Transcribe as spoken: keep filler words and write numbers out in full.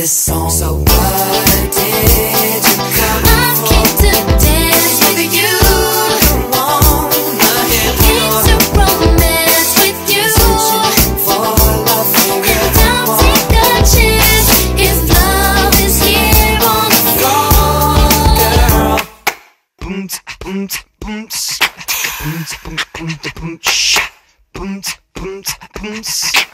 this song. So what did you come I came to dance with you. Come on, Came to romance with you. for love for real. Don't take a chance if love is here on the floor. Girl, boom, boom, boom, boom, boom, boom, boom, boom, boom, boom.